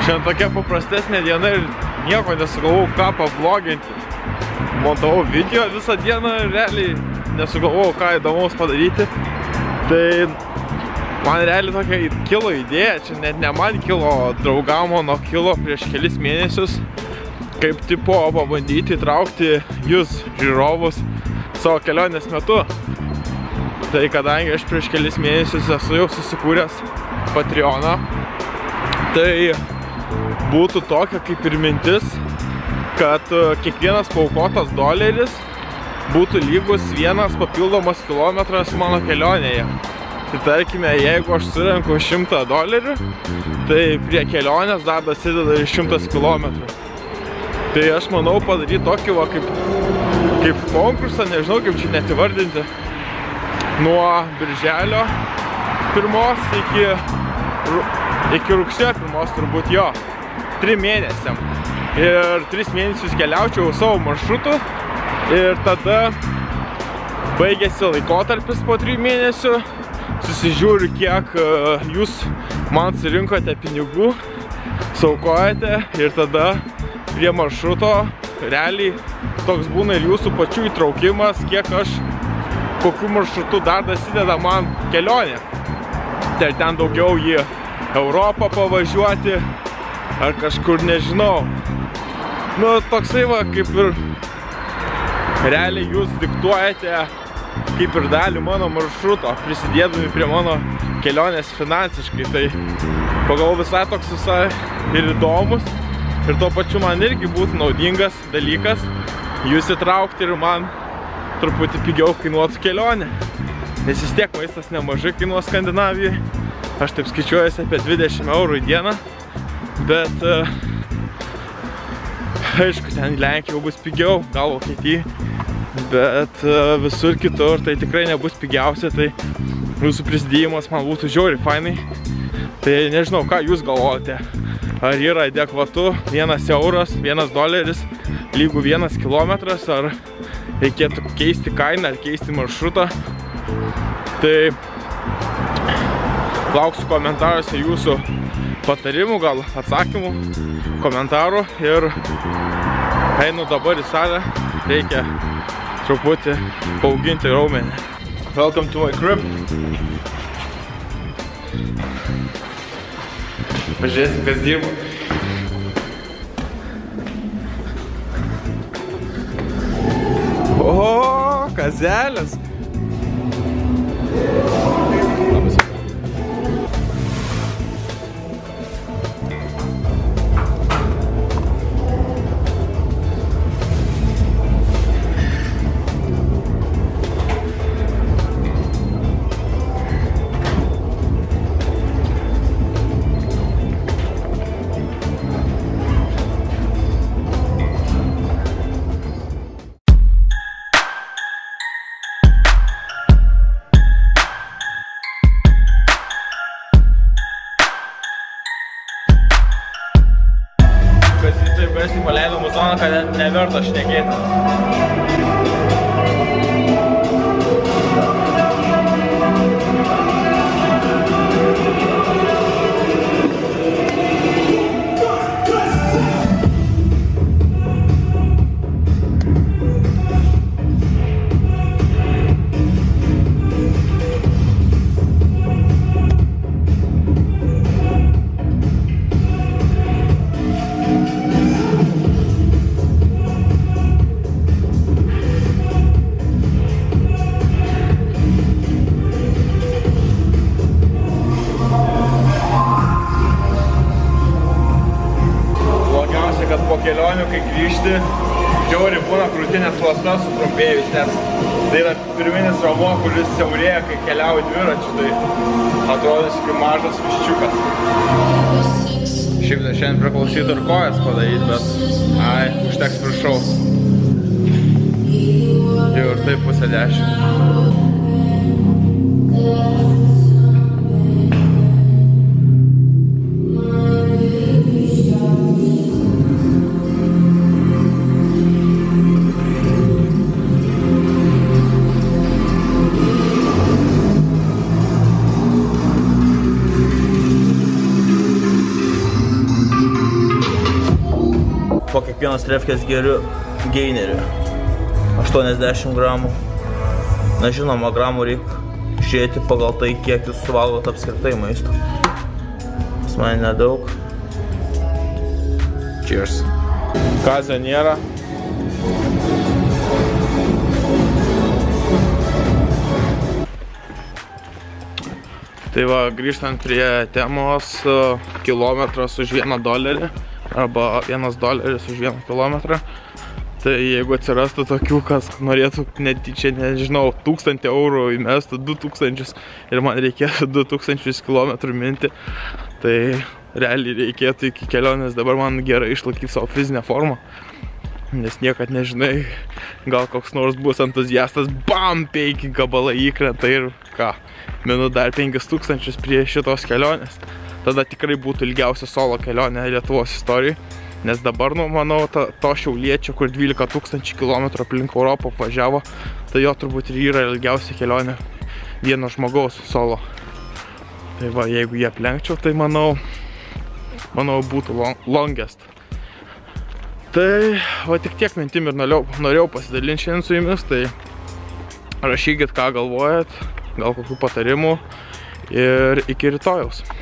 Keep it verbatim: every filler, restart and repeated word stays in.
Šiandien tokia paprastesnė diena ir nieko nesugalvojau ką pavloginti. Montavau video visą dieną ir realiai nesugalvojau ką įdomaus padaryti. Tai man realiai tokia kilo idėja, čia net ne man kilo, draugam mano kilo prieš kelis mėnesius, kaip tipo pabandyti įtraukti jūs, žiūrovus, savo kelionės metu. Tai kadangi aš prieš kelis mėnesius esu jau susikūręs Patreoną, tai būtų tokia kaip ir mintis, kad kiekvienas paaukotas doleris būtų lygus vienas papildomas kilometras mano kelionėje. Tai tarkime, jeigu aš surenku šimtą dolerių, tai prie kelionės dar dasideda ir šimtas kilometrų. Tai aš manau padaryti tokį va kaip, kaip konkursą, nežinau kaip čia net įvardinti, nuo birželio pirmos iki, iki rugsėjo pirmos turbūt jo, trim mėnesiam. Ir tris mėnesius keliaučiau savo maršrutu ir tada baigėsi laikotarpis po trijų mėnesių, susižiūriu kiek jūs man surinkote pinigų, saukojate ir tada prie maršruto realiai toks būna ir jūsų pačių įtraukimas, kiek aš kokiu maršrutu dar dasideda man kelionė. Tai ten daugiau į Europą pavažiuoti ar kažkur nežinau. Nu, toksai va, kaip ir realiai jūs diktuojate kaip ir dalį mano maršruto, prisidėdami prie mano kelionės finansiškai. Tai pagalvoju visai toks visai ir įdomus ir tuo pačiu man irgi būtų naudingas dalykas jūs įtraukti ir man truputį pigiau kainuotų kelionę. Nes vis tiek maistas nemažai kainuos Skandinavijoje. Aš taip skaičiuojuosi apie dvidešimt eurų į dieną. Bet aišku, ten Lenkija jau bus pigiau, gal Vokietija. Bet visur kitur tai tikrai nebus pigiausia. Tai jūsų prisidėjimas man būtų žiauriai fainai. Tai nežinau, ką jūs galvojate. Ar yra adekvatu vienas euras, vienas doleris lygų vienas kilometras, ar reikėtų keisti kainą, ar keisti maršrutą. Tai lauksiu komentaruose jūsų patarimų, gal atsakymų, komentarų ir einu dabar į salę, reikia truputį paauginti raumenį. Welcome to my crib. Pažiūrėsim, kas dirba. O, kazelis. Labas. Garsiai paleidau muzoną, kad neverta šnekėti. Kelionių, kai grįžti, žiauriai būna krūtinės ląsta sutrumpėjus, nes tai yra pirminis raumuo, kuris siaurėja, kai keliauji dviračiu, tai atrodo kaip mažas viščiukas. Šiaip šiandien priklausytų ir kojas padaryti, bet ai, užteks viršaus. Jau ir taip pusę dešimt. po kiekvienos trefkės geriu gainerį. aštuoniasdešimt gramų. Na žinoma, gramų reikia žiūrėti pagal tai, kiek jūs suvalgot apskritai maisto. Pas mane nedaug. Cheers. Kazio nėra. Tai va, grįžtant prie temos, kilometras už vieną dolerį arba vienas doleris už vieną kilometrą. Tai jeigu atsirastų tokių, kas norėtų netyčia, nežinau, tūkstantį eurų įmestų, du tūkstančius ir man reikėtų du tūkstančius kilometrų minti, tai realiai reikėtų iki kelionės dabar man gerai išlaikyti savo fizinę formą. Nes niekad nežinai, gal koks nors bus entuziastas, bam, penki gabalai įkrenta ir ką, minu dar penkis tūkstančius prie šitos kelionės. Tada tikrai būtų ilgiausia solo kelionė Lietuvos istorijai. Nes dabar, nu, manau, ta, to šiauliečio, kur dvylika tūkstančių kilometrų aplink Europą važiavo, tai jo turbūt ir yra ilgiausia kelionė vieno žmogaus solo. Tai va, jeigu jie aplenkčiau, tai manau, manau būtų long, longest. Tai va tik tiek mintim ir norėjau, norėjau pasidalinti šiandien su jumis, tai rašykit, ką galvojat, gal kokių patarimų ir iki rytojaus.